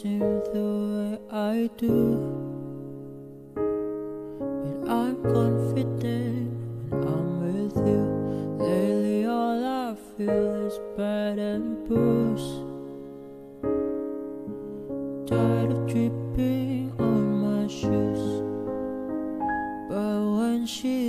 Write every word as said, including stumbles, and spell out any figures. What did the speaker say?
seem the way I do, but I'm confident when I'm with you. Lately all I feel is bad and bruise, tired of dripping on my shoes. But when she